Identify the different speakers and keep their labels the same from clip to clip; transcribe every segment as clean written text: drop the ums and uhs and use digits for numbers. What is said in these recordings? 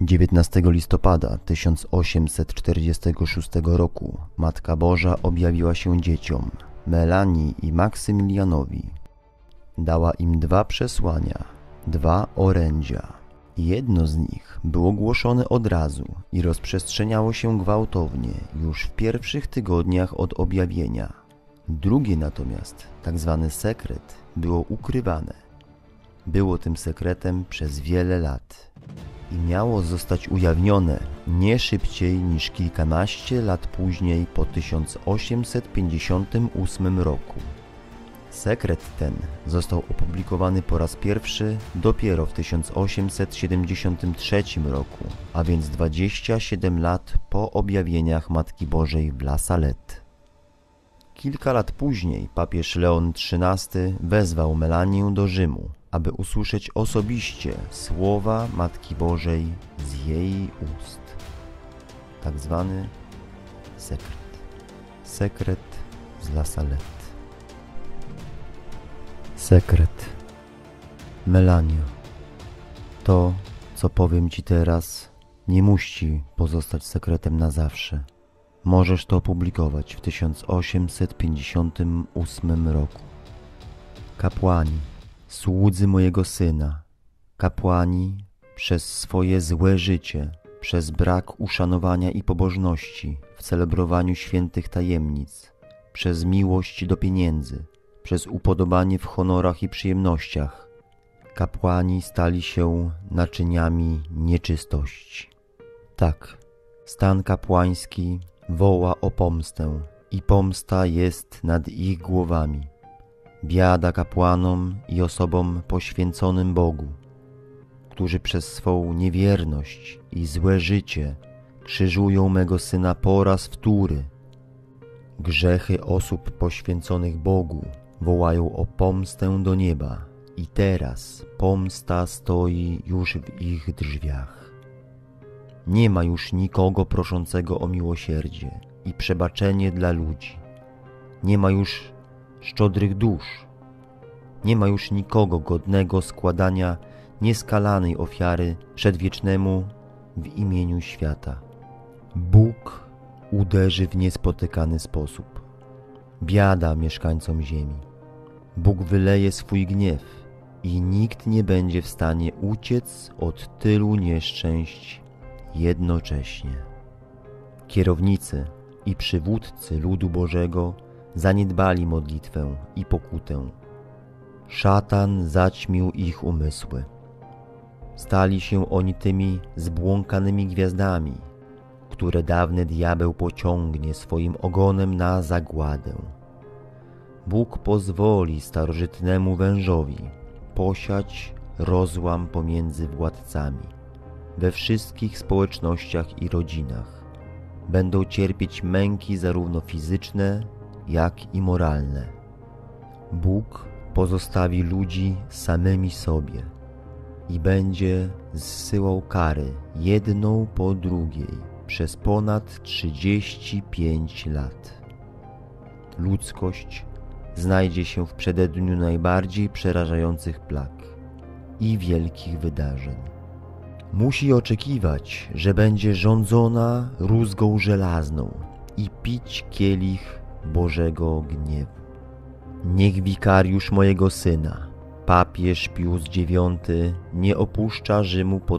Speaker 1: 19 listopada 1846 roku Matka Boża objawiła się dzieciom, Melanii i Maksymilianowi. Dała im 2 przesłania, 2 orędzia. Jedno z nich było głoszone od razu i rozprzestrzeniało się gwałtownie już w pierwszych tygodniach od objawienia. Drugie natomiast, tak zwany sekret, było ukrywane. Było tym sekretem przez wiele lat i miało zostać ujawnione nie szybciej niż kilkanaście lat później, po 1858 roku. Sekret ten został opublikowany po raz pierwszy dopiero w 1873 roku, a więc 27 lat po objawieniach Matki Bożej w La Salette. Kilka lat później papież Leon XIII wezwał Melanię do Rzymu, aby usłyszeć osobiście słowa Matki Bożej z jej ust. Tak zwany sekret. Sekret z La Salette. Sekret. Melanio, to, co powiem Ci teraz, nie musi pozostać sekretem na zawsze. Możesz to opublikować w 1858 roku. Kapłani, słudzy mojego syna, kapłani przez swoje złe życie, przez brak uszanowania i pobożności w celebrowaniu świętych tajemnic, przez miłość do pieniędzy, przez upodobanie w honorach i przyjemnościach, kapłani stali się naczyniami nieczystości. Tak, stan kapłański woła o pomstę i pomsta jest nad ich głowami. Biada kapłanom i osobom poświęconym Bogu, którzy przez swą niewierność i złe życie krzyżują mego Syna po raz wtóry. Grzechy osób poświęconych Bogu wołają o pomstę do nieba i teraz pomsta stoi już w ich drzwiach. Nie ma już nikogo proszącego o miłosierdzie i przebaczenie dla ludzi. Nie ma już szczodrych dusz. Nie ma już nikogo godnego składania nieskalanej ofiary przedwiecznemu w imieniu świata. Bóg uderzy w niespotykany sposób. Biada mieszkańcom ziemi. Bóg wyleje swój gniew i nikt nie będzie w stanie uciec od tylu nieszczęść jednocześnie. Kierownicy i przywódcy ludu Bożego zaniedbali modlitwę i pokutę. Szatan zaćmił ich umysły. Stali się oni tymi zbłąkanymi gwiazdami, które dawny diabeł pociągnie swoim ogonem na zagładę. Bóg pozwoli starożytnemu wężowi posiać rozłam pomiędzy władcami. We wszystkich społecznościach i rodzinach będą cierpieć męki zarówno fizyczne, jak i moralne. Bóg pozostawi ludzi samymi sobie i będzie zsyłał kary jedną po drugiej przez ponad 35 lat. Ludzkość znajdzie się w przededniu najbardziej przerażających plag i wielkich wydarzeń. Musi oczekiwać, że będzie rządzona rózgą żelazną i pić kielich Bożego gniewu. Niech wikariusz mojego Syna, papież Pius IX, nie opuszcza Rzymu po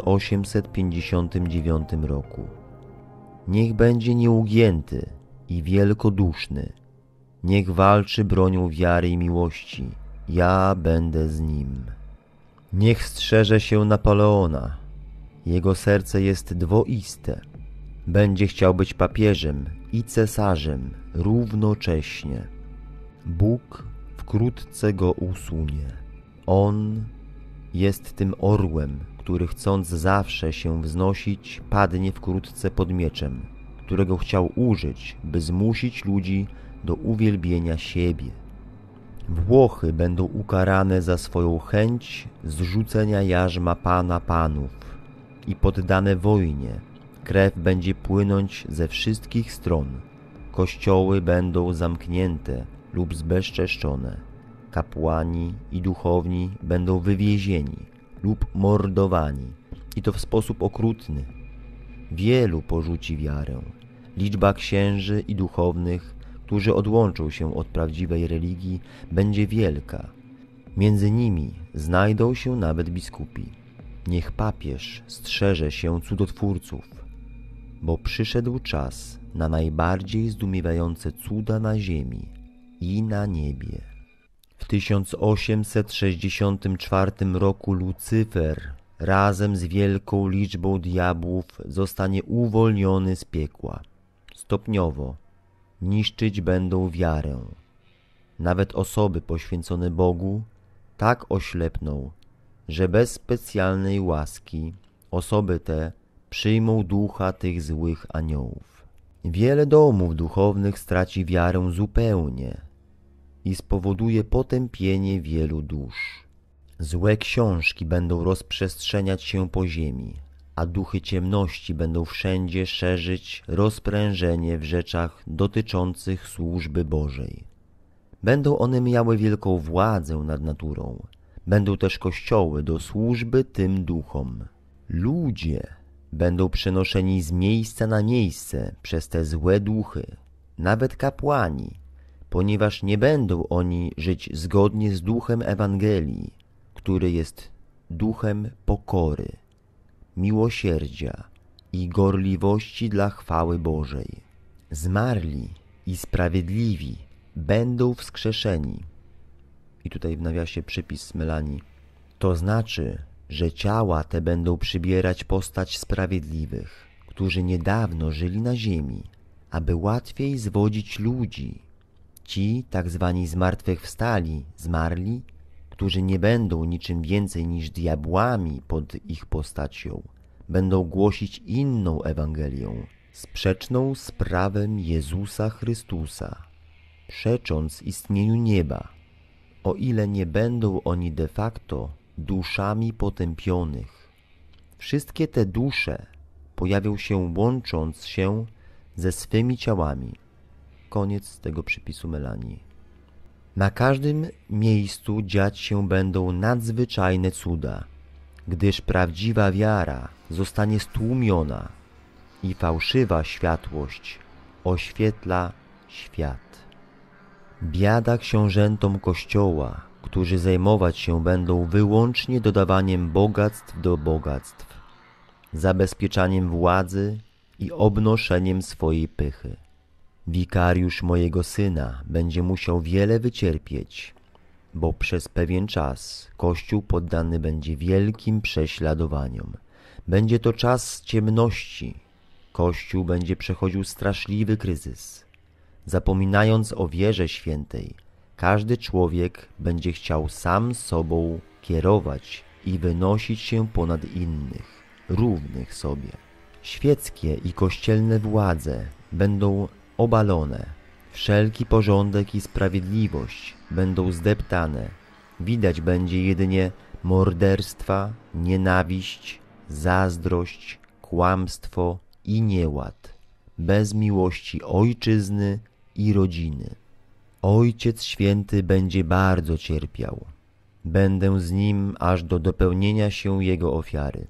Speaker 1: 1859 roku. Niech będzie nieugięty i wielkoduszny. Niech walczy bronią wiary i miłości. Ja będę z nim. Niech strzeże się Napoleona. Jego serce jest dwoiste. Będzie chciał być papieżem i cesarzem równocześnie. Bóg wkrótce go usunie. On jest tym orłem, który chcąc zawsze się wznosić, padnie wkrótce pod mieczem, którego chciał użyć, by zmusić ludzi do uwielbienia siebie. Włochy będą ukarane za swoją chęć zrzucenia jarzma Pana Panów i poddane wojnie. Krew będzie płynąć ze wszystkich stron. Kościoły będą zamknięte lub zbezczeszczone. Kapłani i duchowni będą wywiezieni lub mordowani. i to w sposób okrutny. Wielu porzuci wiarę. Liczba księży i duchownych, którzy odłączą się od prawdziwej religii, będzie wielka. Między nimi znajdą się nawet biskupi. Niech papież strzeże się cudotwórców, bo przyszedł czas na najbardziej zdumiewające cuda na ziemi i na niebie. W 1864 roku Lucyfer razem z wielką liczbą diabłów zostanie uwolniony z piekła. Stopniowo niszczyć będą wiarę. Nawet osoby poświęcone Bogu tak oślepną, że bez specjalnej łaski osoby te przyjmą ducha tych złych aniołów. Wiele domów duchownych straci wiarę zupełnie i spowoduje potępienie wielu dusz. Złe książki będą rozprzestrzeniać się po ziemi, a duchy ciemności będą wszędzie szerzyć rozprężenie w rzeczach dotyczących służby Bożej. Będą one miały wielką władzę nad naturą. Będą też kościoły do służby tym duchom. Ludzie będą przenoszeni z miejsca na miejsce przez te złe duchy, nawet kapłani, ponieważ nie będą oni żyć zgodnie z duchem Ewangelii, który jest duchem pokory, miłosierdzia i gorliwości dla chwały Bożej. Zmarli i sprawiedliwi będą wskrzeszeni. I tutaj w nawiasie przypis Melanii. To znaczy, że ciała te będą przybierać postać sprawiedliwych, którzy niedawno żyli na ziemi, aby łatwiej zwodzić ludzi. Ci, tak zwani zmartwychwstali, zmarli, którzy nie będą niczym więcej niż diabłami pod ich postacią, będą głosić inną Ewangelię, sprzeczną z prawem Jezusa Chrystusa, przecząc istnieniu nieba, o ile nie będą oni de facto duszami potępionych. Wszystkie te dusze pojawią się łącząc się ze swymi ciałami. Koniec tego przypisu Melanii. Na każdym miejscu dziać się będą nadzwyczajne cuda, gdyż prawdziwa wiara zostanie stłumiona i fałszywa światłość oświetla świat. Biada książętom Kościoła, którzy zajmować się będą wyłącznie dodawaniem bogactw do bogactw, zabezpieczaniem władzy i obnoszeniem swojej pychy. Wikariusz mojego Syna będzie musiał wiele wycierpieć, bo przez pewien czas Kościół poddany będzie wielkim prześladowaniom. Będzie to czas ciemności. Kościół będzie przechodził straszliwy kryzys. Zapominając o wierze świętej, każdy człowiek będzie chciał sam sobą kierować i wynosić się ponad innych, równych sobie. Świeckie i kościelne władze będą obalone, wszelki porządek i sprawiedliwość będą zdeptane. Widać będzie jedynie morderstwa, nienawiść, zazdrość, kłamstwo i nieład, bez miłości ojczyzny i rodziny. Ojciec Święty będzie bardzo cierpiał. Będę z nim aż do dopełnienia się jego ofiary.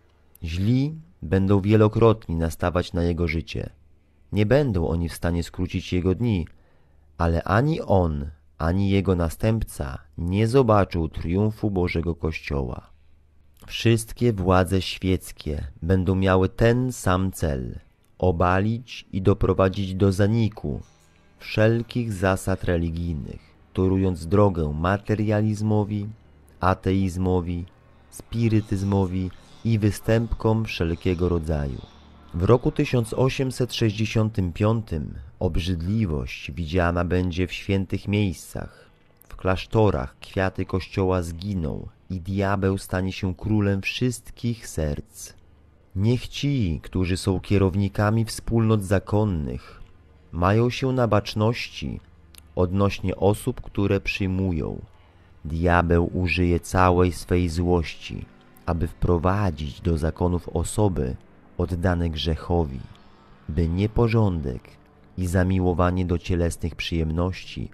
Speaker 1: Źli będą wielokrotnie nastawać na jego życie. Nie będą oni w stanie skrócić jego dni, ale ani on, ani jego następca nie zobaczył triumfu Bożego Kościoła. Wszystkie władze świeckie będą miały ten sam cel – obalić i doprowadzić do zaniku wszelkich zasad religijnych, torując drogę materializmowi, ateizmowi, spirytyzmowi i występkom wszelkiego rodzaju. W roku 1865 obrzydliwość widziana będzie w świętych miejscach. W klasztorach kwiaty Kościoła zginą i diabeł stanie się królem wszystkich serc. Niech ci, którzy są kierownikami wspólnot zakonnych, mają się na baczności odnośnie osób, które przyjmują. Diabeł użyje całej swej złości, aby wprowadzić do zakonów osoby oddane grzechowi, by nieporządek i zamiłowanie do cielesnych przyjemności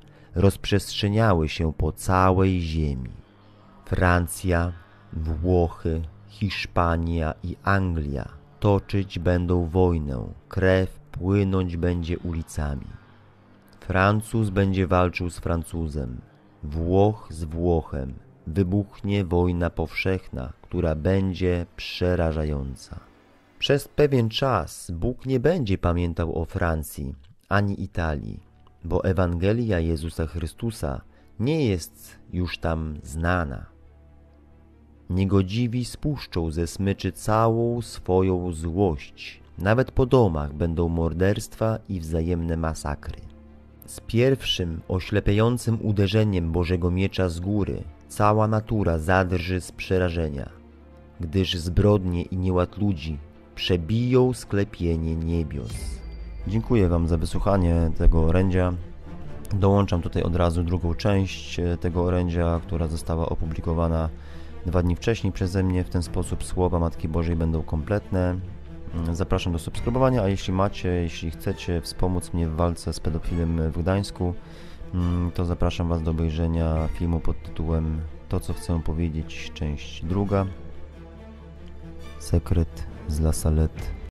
Speaker 1: rozprzestrzeniały się po całej ziemi. Francja, Włochy, Hiszpania i Anglia toczyć będą wojnę, krew płynąć będzie ulicami. Francuz będzie walczył z Francuzem, Włoch z Włochem. Wybuchnie wojna powszechna, która będzie przerażająca. Przez pewien czas Bóg nie będzie pamiętał o Francji ani Italii, bo Ewangelia Jezusa Chrystusa nie jest już tam znana. Niegodziwi spuszczą ze smyczy całą swoją złość. Nawet po domach będą morderstwa i wzajemne masakry. Z pierwszym oślepiającym uderzeniem Bożego miecza z góry cała natura zadrży z przerażenia, gdyż zbrodnie i nieład ludzi przebiją sklepienie niebios. Dziękuję Wam za wysłuchanie tego orędzia. Dołączam tutaj od razu drugą część tego orędzia, która została opublikowana 2 dni wcześniej przeze mnie. W ten sposób słowa Matki Bożej będą kompletne. Zapraszam do subskrybowania, a jeśli chcecie wspomóc mnie w walce z pedofilem w Gdańsku, to zapraszam Was do obejrzenia filmu pod tytułem To, co chcę powiedzieć, część 2. Sekret z La Salette.